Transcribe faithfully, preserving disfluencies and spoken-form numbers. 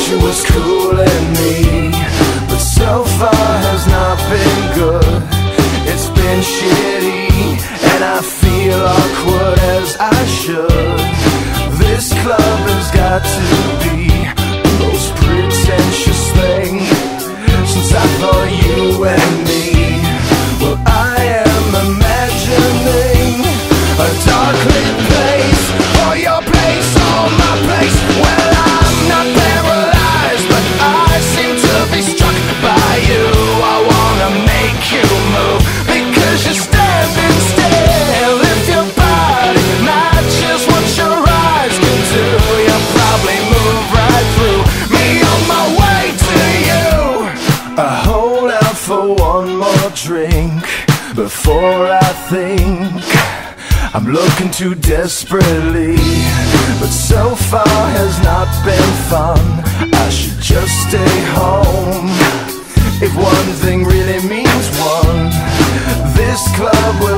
she was cooling me, but so far has not been good. It's been shitty, and I feel awkward as I should. This club has got to be the most pretentious thing since I thought you and me. Well, I am imagining a dark lit place, or your place, or my place. Well, I'm not paralyzed, but I seem to be struck by you. I wanna make you move, because you're standing still. If your body matches what your eyes can do, you'll probably move right through me on my way to you. I hold out for one more drink before I think I'm looking too desperately, but so far has not been fun. I should just stay home. If one thing really means one, this club will